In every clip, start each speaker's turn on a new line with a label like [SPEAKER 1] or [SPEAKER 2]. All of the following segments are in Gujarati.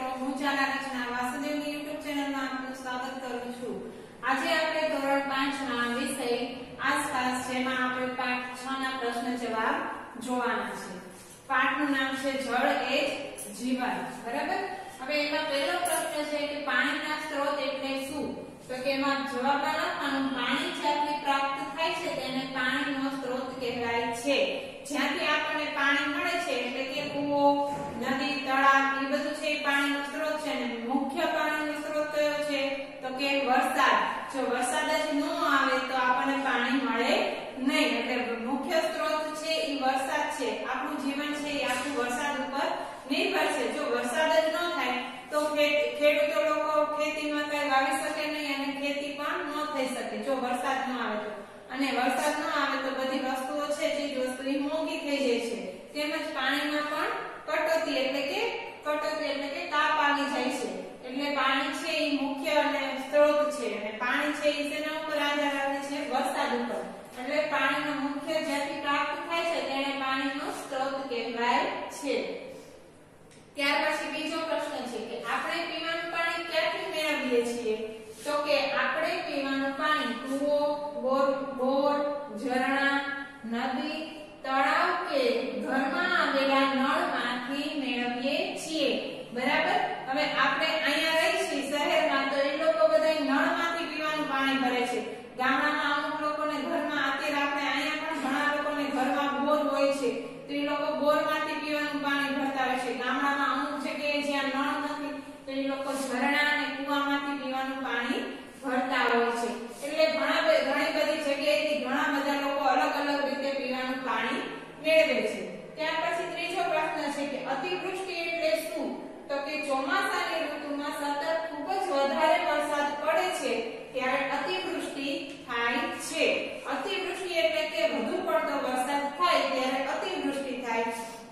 [SPEAKER 1] હું જાના રચના વાસુદેવની YouTube ચેનલમાં આપનું સ્વાગત કરું છું। આજે આપણે ધોરણ 5 ના વિષય આસપાસ જેમાં આપણે પાઠ 6 ના પ્રશ્ન જવાબ જોવાના છે। પાઠનું નામ છે જળ એ જીવન, બરાબર। હવે એમાં પહેલો પ્રશ્ન છે કે પાણીના સ્ત્રોત એટલે શું? તો કે એમાં જવાબમાં લખવાનું પાણી જ્યાંથી પ્રાપ્ત થાય છે તેને પાણીનો સ્ત્રોત કહેવાય છે। જ્યાંથી આપણને પાણી મળે છે એટલે કે કૂવો, નદી, તળાવ એ બધું છે એ પાણીનો સ્ત્રોત છે અને મુખ્ય પાણીનો સ્ત્રોત કયો છે? તો કે વરસાદ। જો વરસાદ જ ન આવે તો આપણને પાણી મળે નહીં, એટલે મુખ્ય સ્ત્રોત છે એ વરસાદ છે। આપણું જીવન છે એ આખું વરસાદ ઉપર નિર્ભર છે। જો વરસાદ જ ન થાય તો ખેડૂતો લોકો ખેતીમાં કઈ વાવી શકે નહીં અને ખેતી પણ ન થઈ શકે જો વરસાદ ન આવે તો। અને વરસાદ ન આવે તો બધી વસ્તુઓ છે જે વસ્તુ મોંઘી થઈ જાય છે। તેમજ પાણીમાં પણ કટોતી એટલે કે તાપ આવી જાય છે। એટલે પાણી છે એ મુખ્ય અને સ્ત્રોત છે અને પાણી છે એ તેના ઉપર આધાર રાખે છે વરસાદ ઉપર। એટલે પાણીનો મુખ્ય જ્યાંથી પ્રાપ્ત થાય છે તેને પાણીનો સ્ત્રોત કહેવાય છે। ત્યાર પછી બીજો પ્રશ્ન છે કે આપણે પીવાનું પાણી ક્યાંથી મેળવીએ છીએ? તો કે આપણે પીવાનું પાણી કૂવો, બોર, ઝરણા, નદી, તળાવ કે ઘરમાં આવેલા નળમાંથી મેળવીએ છીએ, બરાબર। હવે આપણે અહીંયા રહી છીએ શહેરમાં તો એ લોકો બધા નળમાંથી પીવાનું પાણી ભરે છે। ગામડામાં અમુક લોકોને ઘરમાં અત્યારે આપણે અહીંયા પણ ઘણા લોકોને ઘરમાં બોર હોય છે તો એ લોકો બોરમાંથી પીવાનું પાણી ભરતા હોય છે। ગામડામાં અમુક જગ્યાએ જ્યાં નળ નથી તો એ લોકો ઝરણા અને કૂવામાંથી પીવાનું પાણી ભરતા હોય છે। એટલે ઘણી બધી જગ્યાએથી ઘણા બધા લોકો અલગ અલગ રીતે પીવાનું પાણી મેળવે છે। ત્યાર પછી ત્રીજો પ્રશ્ન છે કે અતિવૃષ્ટિ એટલે શું? તો કે ચોમાસાની ઋતુમાં સતત ખૂબ જ વધારે વરસાદ પડે છે ત્યારે અતિવૃષ્ટિ થાય છે। અતિવૃષ્ટિ એટલે કે વધુ પડતો વરસાદ થાય ત્યારે અતિવૃષ્ટિ થાય।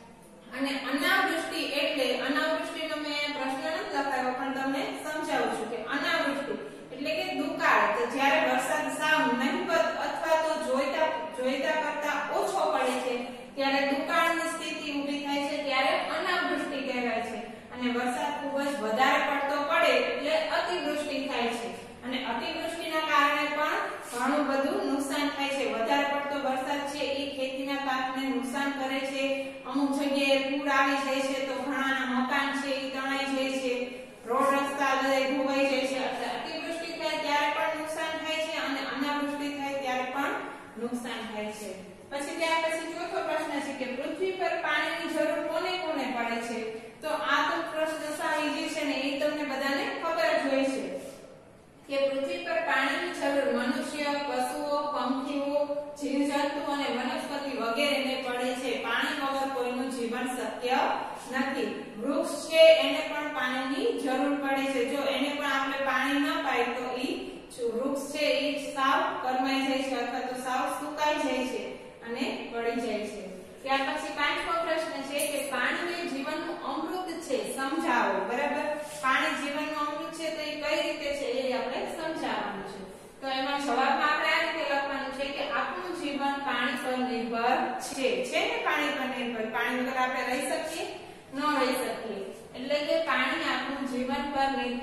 [SPEAKER 1] અને અનાવૃષ્ટિ અનાવૃષ્ટિનો મેં પ્રશ્ન નથી લખાયો પણ તમને સમજાવું છું કે અનાવૃષ્ટિ એટલે કે દુકાળ। તો જ્યારે વરસાદ સાવ નહિવત અથવા તો જોઈતા કરતા ઓછો પડે છે ત્યારે દુકાળની સ્થિતિ ઊભી થાય છે ત્યારે અનાવૃષ્ટિ કહેવાય છે। અને વરસાદ ખૂબ જ વધારે પડતો પડે એટલે અતિવૃષ્ટિ થાય છે। અને અતિવૃષ્ટિના કારણે પણ ઘણું બધું નુકસાન થાય છે। વધારે પડતો વરસાદ છે એ ખેતીના પાકને નુકસાન કરે છે। અમુક જગ્યાએ પૂર આવી જાય છે તો ઘણાના મકાન છે એ તણાઈ જાય છે, રોડ રસ્તા બધે ધોવાઈ જાય છે। એટલે અતિવૃષ્ટિ થાય ત્યારે પણ નુકસાન થાય છે અને અનાવૃષ્ટિ થાય ત્યારે પણ નુકસાન થાય છે। પછી ત્યાર પછી ચોથો પ્રશ્ન છે કે પૃથ્વી પર પાણીની જરૂર કોને કોને પડે છે? તો આ તો પ્રશ્ન સાવ ઈઝી છે ને એ તમને બધાને ખબર જ હોય છે કે પૃથ્વી પર પાણીની જરૂર મનુષ્ય, પશુઓ, પંખીઓ, જીવજંતુ અને વનસ્પતિ વગેરેને પડે છે। પાણી વગર કોઈનું જીવન શક્ય નથી। વૃક્ષ છે એને પણ પાણીની જરૂર પડે છે। જો એને પણ આપણે પાણી ન પાય તો વૃક્ષ છે એ સાવ કરમાઈ જાય છે અથવા તો સાવ સુકાઈ જાય છે અને પડી જાય છે। ત્યાર પછી પાંચમો પ્રશ્ન છે કે પાણી એ જીવનનું અમૃત છે, સમજાવો, બરાબર। પાણી જીવનનું અમૃત છે તો એ કઈ રીતે છે એ આપણે સમજાવવાનું છે। તો એમાં જવાબમાં આપણે આ રીતે લખવાનું છે કે આપણું જીવન પાણી પર નિર્ભર છે ને પાણી પર નિર્ભર। પાણી વગર આપણે રહી શકીએ? ન રહી શકીએ। એટલે કે પાણી આપણું જીવન પાણી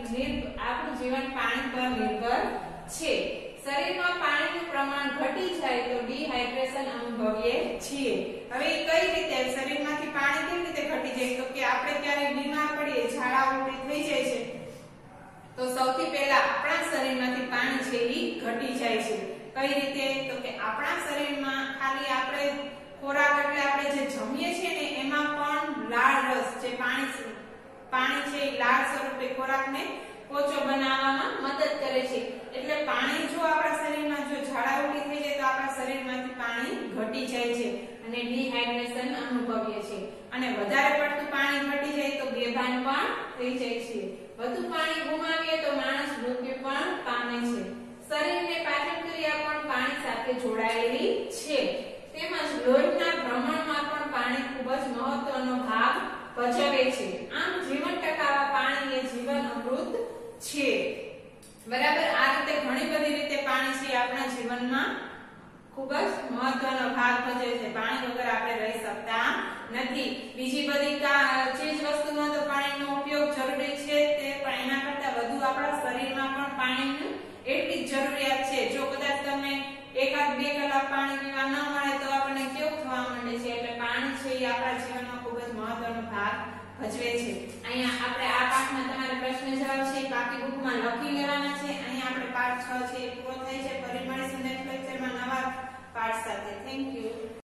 [SPEAKER 1] પર નિર્ભર છે। શરીરમાં પાણીનું પ્રમાણ ઘટી જાય તો ડિહાઇડ્રેશન અનુભવીએ છીએ। હવે કઈ રીતે શરીરમાંથી પાણી કેવી રીતે ઘટી જાય? તો કે આપણે ક્યારેક બીમાર પડીએ, ઝાડા ઉલટી થઈ જાય છે તો સૌથી પહેલા આપણા શરીરમાંથી પાણી છે એ ઘટી જાય છે। કઈ રીતે? તો કે આપણા શરીરમાં ખાલી આપણે ખોરાક એટલે આપણે જે જમીએ છીએ ને એમાં પણ લાળ રસ જે પાણી છે એ લાળ સ્વરૂપે ખોરાકને પોચો બનાવવામાં મદદ કરે છે। એટલે પાણી જો આપણા શરીરમાં જો ઝાડા ઉલટી થઈ જાય તો આપણા શરીરમાંથી પાણી ઘટી જાય છે અને ડિહાઇડ્રેશન અનુભવીએ છીએ। અને વધારે પડતું પાણી ઘટી જાય તો બેભાન પણ થઈ જાય છે। વધુ પાણી ગુમાવીએ તો માણસ મૃત્યુ પણ પામે છે। શરીરને પાચન ક્રિયા પણ પાણી સાથે જોડાયેલી છે। તેમજ લોહીના ભ્રમણમાં પણ પાણી ખૂબ જ મહત્વનો ભાગ ભજવે છે। આમ જીવન ટકાવવા પાણી એ જીવન અમૃત છે, બરાબર। આ રીતે ઘણી બધી રીતે પાણી છે આપણા જીવનમાં ખૂબ જ મહત્વનો ભાગ ભજવે છે। પાણી વગર આપણે રહી શકતા નથી। બીજી બધી ચીજ વસ્તુમાં તો પાણીનો ઉપયોગ જરૂરી છે વારંવાર પાણી પીવા ન મળે તો આપણને કેવું થવા માંડે છે એટલે પાણી છે એ આપણા જીવનમાં ખૂબ જ મહત્વનો ભાગ ભજવે છે અહીંયા આપણે આ પાઠમાં તમારે પ્રશ્ન જવાબ છે એ બાકી બુકમાં લખી લેવાના છે અહીંયા આપણે પાઠ 6 છે એ પૂરો થાય છે ફરી મળીશું નેક્સ્ટ લેક્ચરમાં નવા પાઠ સાથે થેન્ક યુ